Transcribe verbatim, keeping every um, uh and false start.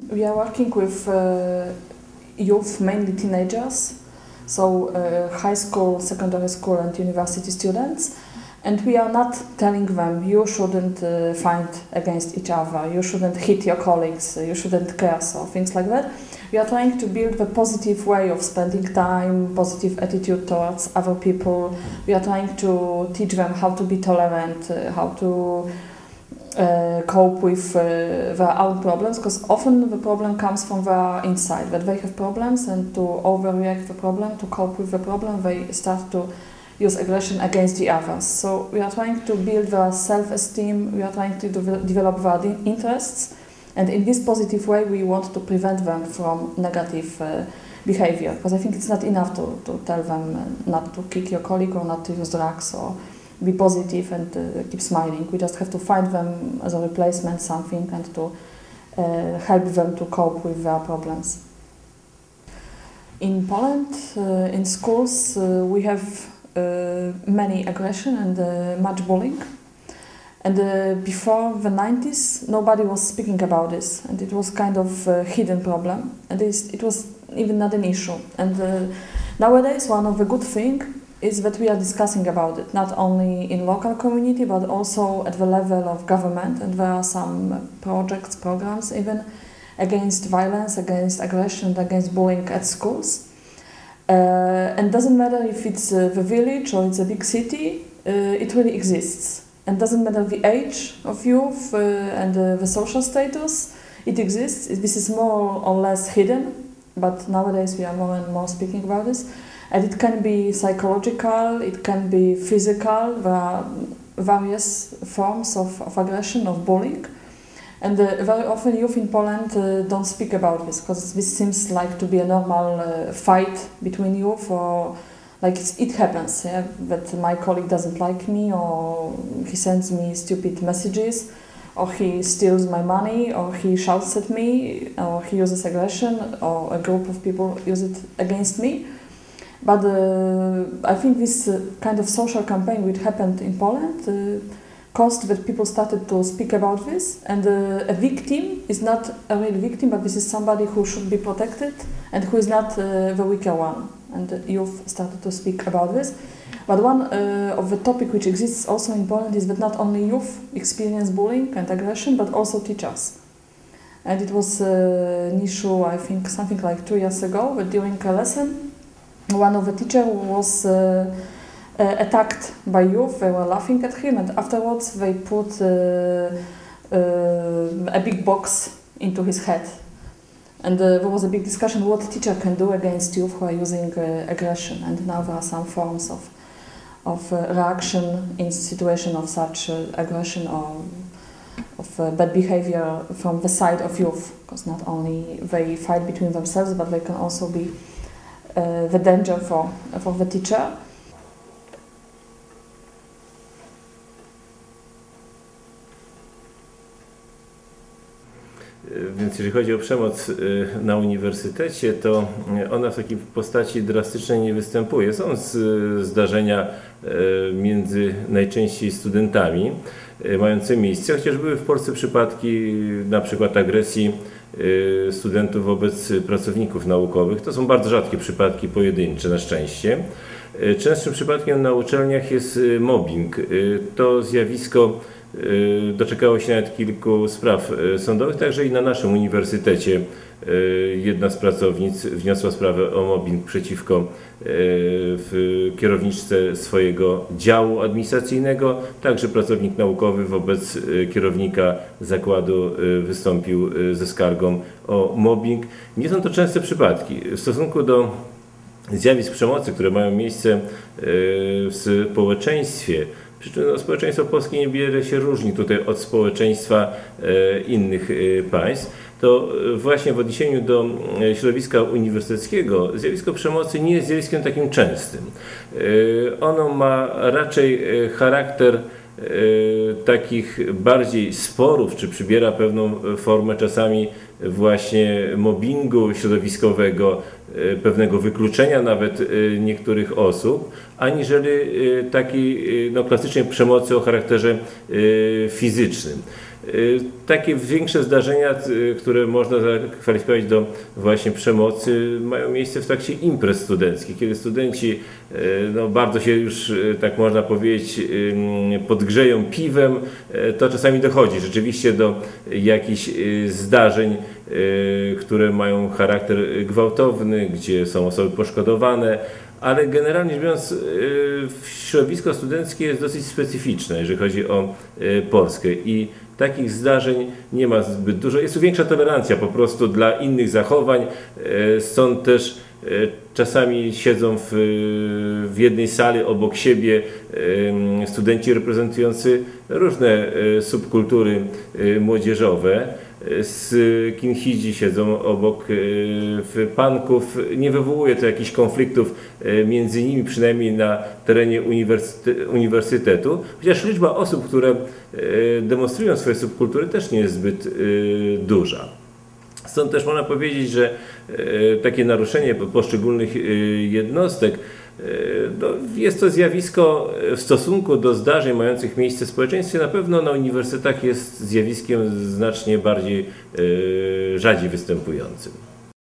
we are working with uh, youth, mainly teenagers, so uh, high school, secondary school and university students. And we are not telling them you shouldn't uh, fight against each other, you shouldn't hit your colleagues, you shouldn't curse or things like that. We are trying to build a positive way of spending time, positive attitude towards other people. We are trying to teach them how to be tolerant, uh, how to uh, cope with uh, their own problems, because often the problem comes from their inside, that they have problems, and to overreact the problem, to cope with the problem, they start to use aggression against the others. So we are trying to build their self-esteem, we are trying to de develop their interests, and in this positive way we want to prevent them from negative uh, behavior, because I think it's not enough to, to tell them uh, not to kick your colleague or not to use drugs or be positive and uh, keep smiling. We just have to find them as a replacement something and to uh, help them to cope with their problems. In Poland, uh, in schools, uh, we have Uh, many aggression and uh, much bullying, and uh, before the nineties nobody was speaking about this, and it was kind of a hidden problem, and it was even not an issue. And uh, nowadays one of the good things is that we are discussing about it, not only in local community but also at the level of government, and there are some projects, programs even against violence, against aggression, against bullying at schools. Uh, and doesn't matter if it's uh, the village or it's a big city, uh, it really exists. And doesn't matter the age of youth uh, and uh, the social status, it exists. This is more or less hidden, but nowadays we are more and more speaking about this. And it can be psychological, it can be physical, there are various forms of, of aggression, of bullying. And uh, very often youth in Poland uh, don't speak about this, because this seems like to be a normal uh, fight between youth, or like it's, it happens, yeah, that my colleague doesn't like me, or he sends me stupid messages, or he steals my money, or he shouts at me, or he uses aggression, or a group of people use it against me. But uh, I think this uh, kind of social campaign which happened in Poland uh, caused that people started to speak about this, and uh, a victim is not a real victim, but this is somebody who should be protected and who is not uh, the weaker one. And the youth started to speak about this. But one uh, of the topic which exists also in Poland is that not only youth experience bullying and aggression, but also teachers. And it was uh, an issue, I think, something like two years ago, that during a lesson, one of the teachers was uh, Uh, attacked by youth. They were laughing at him, and afterwards they put uh, uh, a big box into his head. And uh, there was a big discussion what teacher can do against youth who are using uh, aggression. And now there are some forms of, of uh, reaction in situation of such uh, aggression or of uh, bad behavior from the side of youth. Because not only they fight between themselves, but they can also be uh, the danger for, for the teacher. Więc jeżeli chodzi o przemoc na uniwersytecie, to ona w takiej postaci drastycznej nie występuje. Są zdarzenia między najczęściej studentami mające miejsce, chociaż były w Polsce przypadki na przykład agresji studentów wobec pracowników naukowych. To są bardzo rzadkie przypadki, pojedyncze na szczęście. Częstszym przypadkiem na uczelniach jest mobbing. To zjawisko doczekało się nawet kilku spraw sądowych, także i na naszym uniwersytecie jedna z pracownic wniosła sprawę o mobbing przeciwko w kierowniczce swojego działu administracyjnego. Także pracownik naukowy wobec kierownika zakładu wystąpił ze skargą o mobbing. Nie są to częste przypadki. W stosunku do zjawisk przemocy, które mają miejsce w społeczeństwie, przy czym no, społeczeństwo polskie niewiele się różni tutaj od społeczeństwa e, innych e, państw, to właśnie w odniesieniu do środowiska uniwersyteckiego zjawisko przemocy nie jest zjawiskiem takim częstym. E, ono ma raczej charakter e, takich bardziej sporów, czy przybiera pewną formę czasami właśnie mobbingu środowiskowego, pewnego wykluczenia nawet niektórych osób, aniżeli takiej no, klasycznej przemocy o charakterze fizycznym. Takie większe zdarzenia, które można zakwalifikować do właśnie przemocy, mają miejsce w trakcie imprez studenckich, kiedy studenci no, bardzo się już, tak można powiedzieć, podgrzeją piwem. To czasami dochodzi rzeczywiście do jakichś zdarzeń, które mają charakter gwałtowny, gdzie są osoby poszkodowane, ale generalnie rzecz biorąc środowisko studenckie jest dosyć specyficzne, jeżeli chodzi o Polskę i takich zdarzeń nie ma zbyt dużo. Jest tu większa tolerancja po prostu dla innych zachowań, stąd też czasami siedzą w, w jednej sali obok siebie studenci reprezentujący różne subkultury młodzieżowe. Z Kinhidzi siedzą obok w punków. Nie wywołuje to jakichś konfliktów między nimi, przynajmniej na terenie uniwersytetu, chociaż liczba osób, które demonstrują swoje subkultury, też nie jest zbyt duża. Stąd też można powiedzieć, że takie naruszenie poszczególnych jednostek no, jest to zjawisko w stosunku do zdarzeń mających miejsce w społeczeństwie. Na pewno na uniwersytetach jest zjawiskiem znacznie bardziej rzadziej występującym.